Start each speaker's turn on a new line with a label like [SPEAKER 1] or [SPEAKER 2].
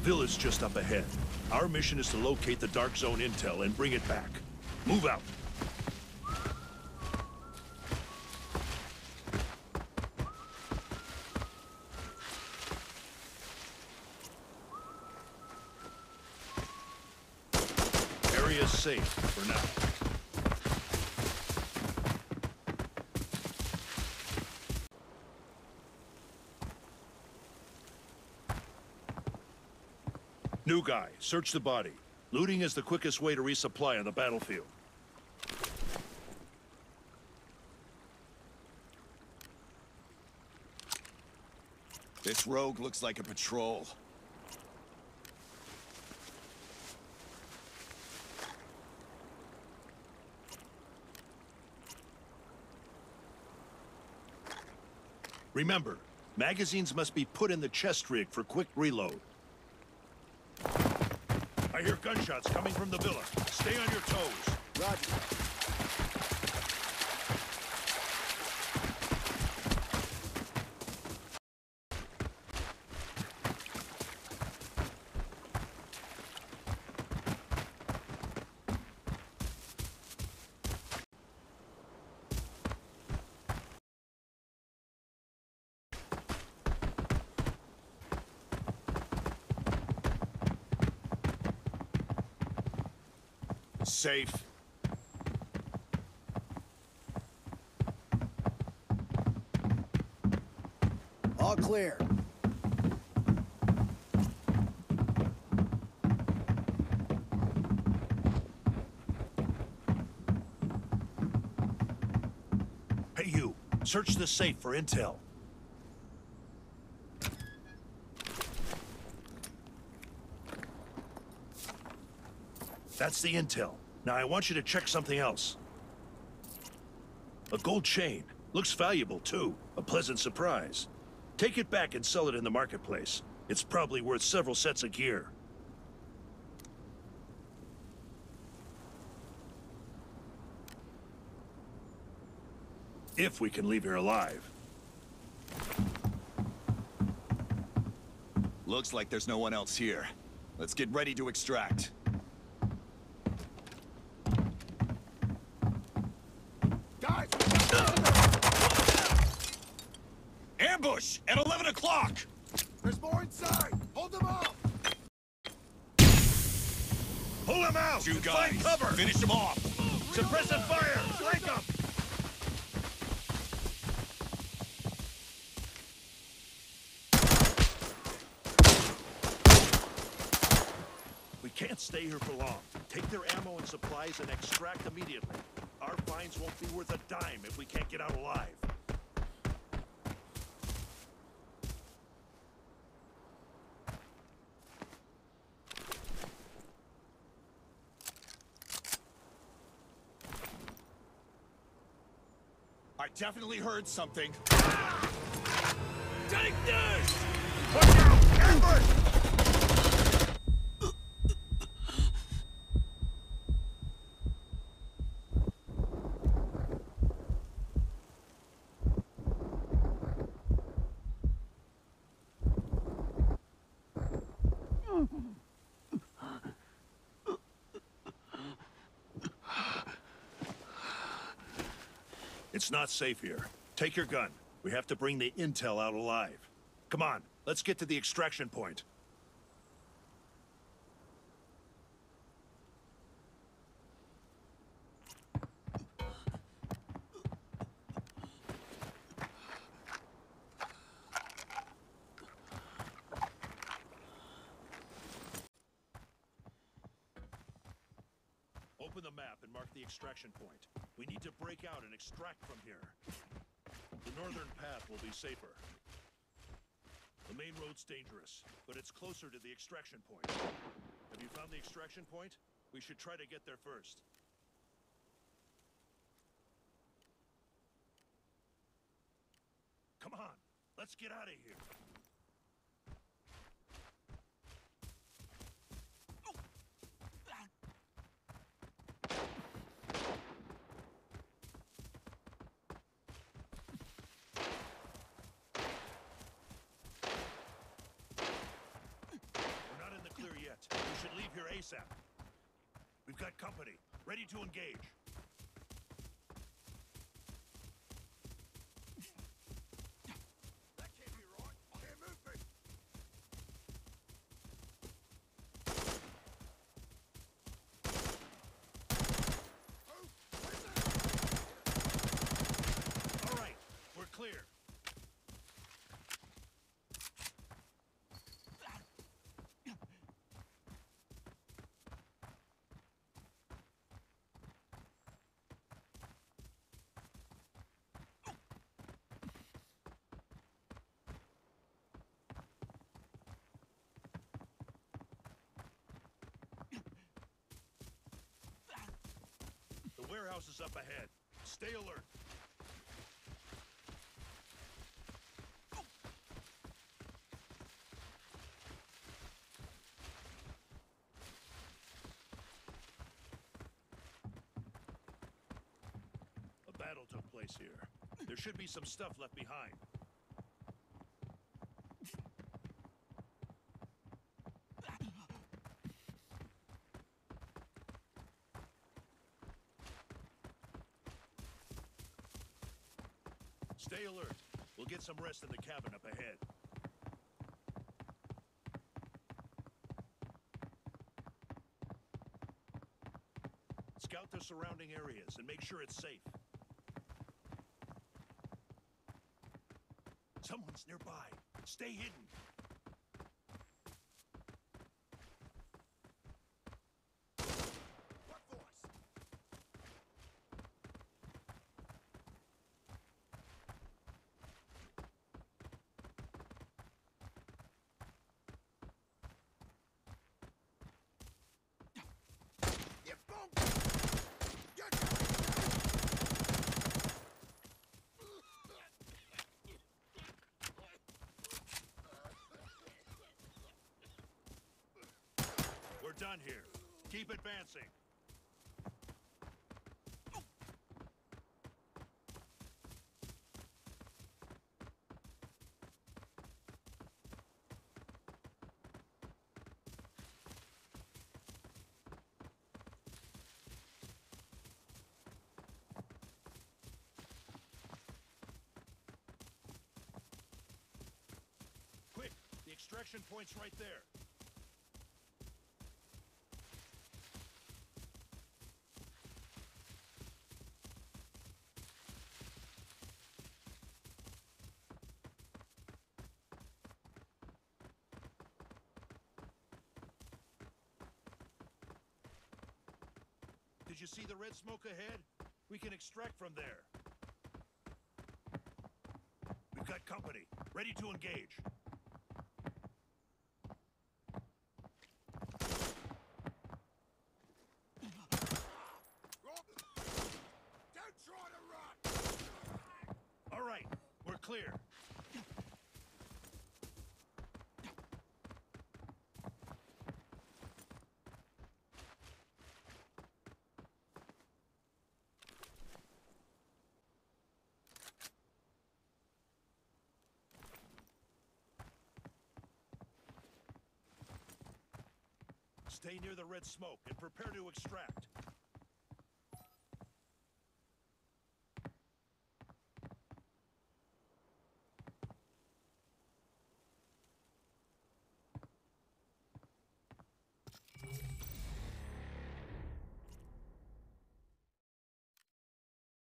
[SPEAKER 1] villa's just up ahead. Our mission is to locate the Dark Zone intel and bring it back. Move out. Area's safe for now. New guy, search the body. Looting is the quickest way to resupply on the battlefield.
[SPEAKER 2] This rogue looks like a patrol.
[SPEAKER 1] Remember, magazines must be put in the chest rig for quick reload. I hear gunshots coming from the villa. Stay on your toes.
[SPEAKER 3] Roger.
[SPEAKER 2] Safe.
[SPEAKER 3] All clear.
[SPEAKER 1] Hey you, search the safe for intel. That's the intel. Now I want you to check something else. A gold chain. Looks valuable too. A pleasant surprise. Take it back and sell it in the marketplace. It's probably worth several sets of gear. If we can leave here alive.
[SPEAKER 2] Looks like there's no one else here. Let's get ready to extract.
[SPEAKER 3] Guys!
[SPEAKER 2] Ambush at 11 o'clock!
[SPEAKER 3] There's more inside! Hold them off!
[SPEAKER 1] Pull him out!
[SPEAKER 2] You
[SPEAKER 1] and
[SPEAKER 2] guys,
[SPEAKER 1] find cover!
[SPEAKER 2] finish him off!
[SPEAKER 1] Suppressive fire! Flank him! We can't stay here for long. Take their ammo and supplies and extract immediately. Our finds won't be worth a dime if we can't get out alive.
[SPEAKER 2] I definitely heard something.
[SPEAKER 1] Take this! Watch out! Ambush! It's not safe here. Take your gun. We have to bring the intel out alive. Come on, let's get to the extraction point. Open the map and mark the extraction point. We need to break out and extract from here. The northern path will be safer. The main road's dangerous, but it's closer to the extraction point. Have you found the extraction point? We should try to get there first. Come on, let's get out of here. ASAP. We've got company, ready to engage.
[SPEAKER 3] That can't be right. Can't move me. Oh, where's that?
[SPEAKER 1] All right, we're clear. The warehouse is up ahead. Stay alert. A battle took place here. There should be some stuff left behind. Stay alert. We'll get some rest in the cabin up ahead. Scout the surrounding areas and make sure it's safe. Someone's nearby. Stay hidden.
[SPEAKER 3] What voice? You bum!
[SPEAKER 1] We're done here. Keep advancing. Quick, the extraction point's right there. Did you see the red smoke ahead? We can extract from there. We've got company, ready to engage.
[SPEAKER 3] Don't try to run!
[SPEAKER 1] All right, we're clear. Stay near the red smoke and prepare to extract.